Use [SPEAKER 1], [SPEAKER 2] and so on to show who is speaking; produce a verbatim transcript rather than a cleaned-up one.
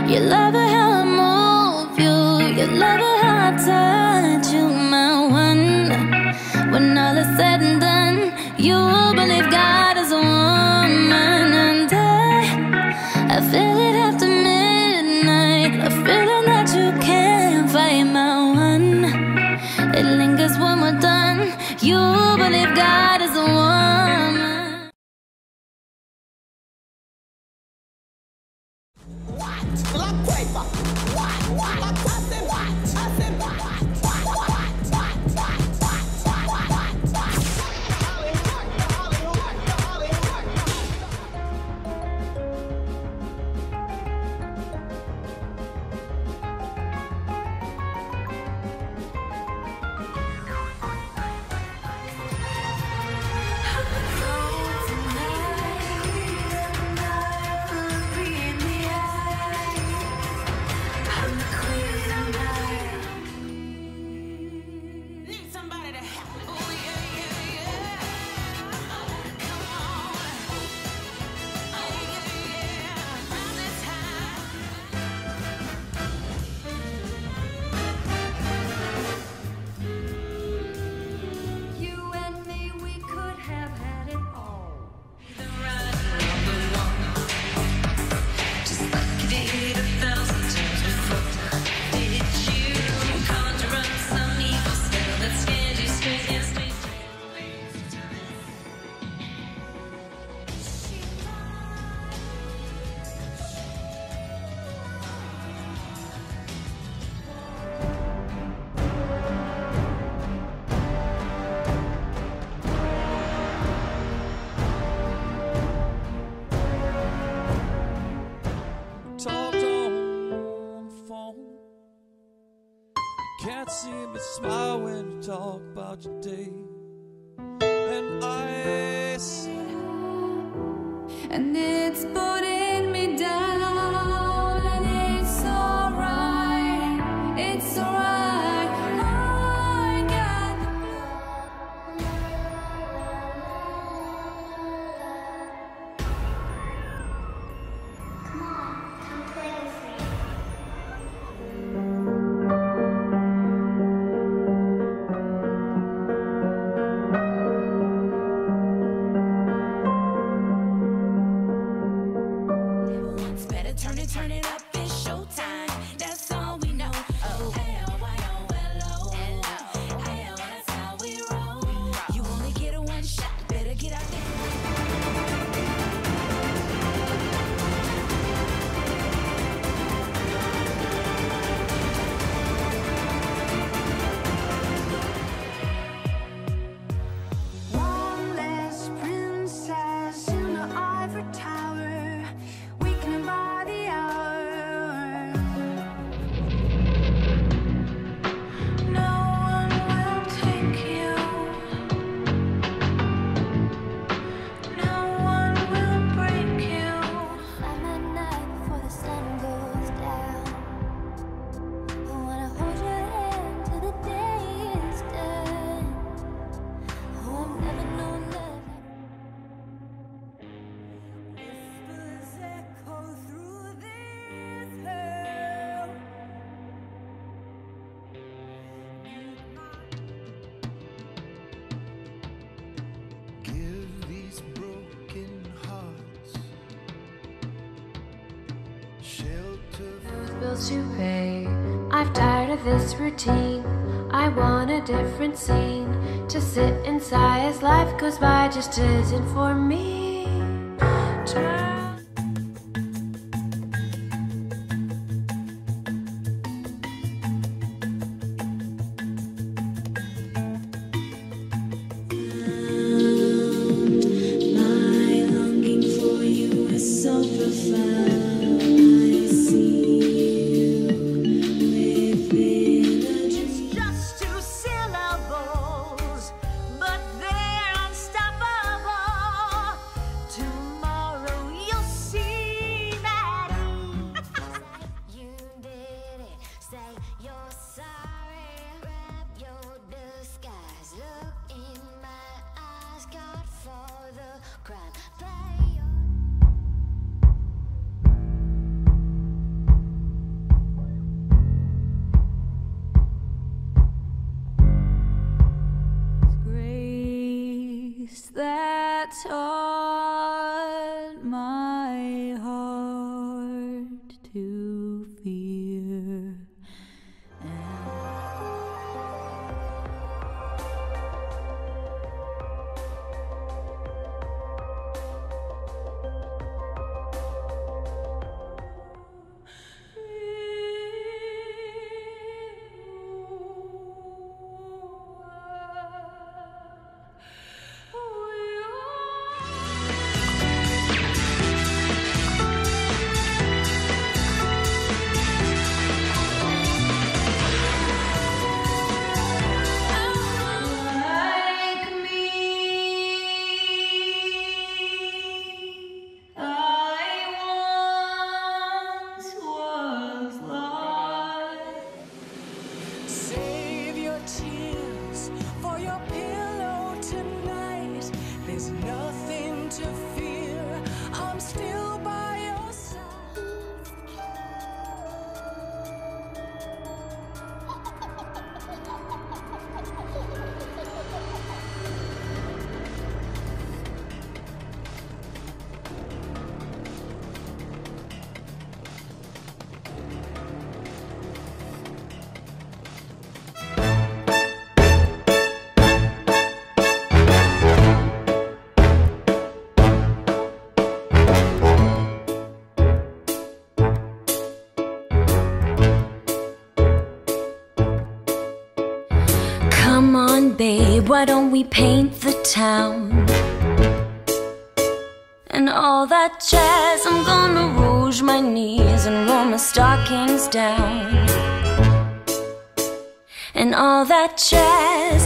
[SPEAKER 1] You love it how I move you. You love it how I touch you, my one. When all is said and done, you believe God is a woman. And I, I feel it after midnight, a feeling that you can't fight, my one. It lingers when we're done. You believe God is a woman.
[SPEAKER 2] What? Black paper. What? What? I said what? I said what? What? What? What? What? What? What? What?
[SPEAKER 3] Can't see me smile when you talk about your day. And I see,
[SPEAKER 1] And it's putting me down. And it's alright, it's alright. I got the
[SPEAKER 4] Come on, come play with me.
[SPEAKER 1] Turn it, turn it up, it's showtime. That's all we know. Oh, hey, oh, why, oh, hello. Hello. Hey, oh, that's how we roll. You only get a one shot, better get out there.
[SPEAKER 5] One less princess in the ivory tower, weakening by the hour. No one will take you. No one will break you.
[SPEAKER 4] Find the night before the sun goes down. I wanna hold your hand till the day is done. Oh, I've never known love.
[SPEAKER 5] Whispers echo through this hell.
[SPEAKER 3] give these broken hearts shelter.
[SPEAKER 6] Bills to pay. I've tired of this routine. I want a different scene. To sit inside as life goes by just isn't for me. Turn
[SPEAKER 1] My longing for you is so profound. I see you within a dream.
[SPEAKER 5] Just two syllables, but they're unstoppable. Tomorrow you'll
[SPEAKER 1] face that taught my heart to fear.
[SPEAKER 7] Come on, babe, why don't we paint the town? And all that jazz, I'm gonna rouge my knees and roll my stockings down. And all that jazz,